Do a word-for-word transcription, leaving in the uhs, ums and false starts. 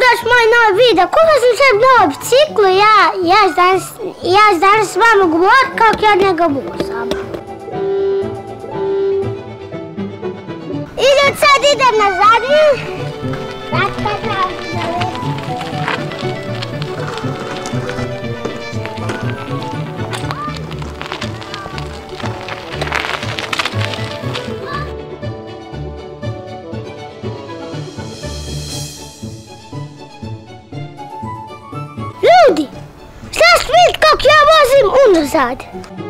gledaš moj novi video, kupio sam sebi novu biciklu i ja, ja danas, ja danas s vama govorim kako ja njega vozam. I sad idem na zadnju. Ljudi, šta ćete vidjeti kako ja vozim unazad?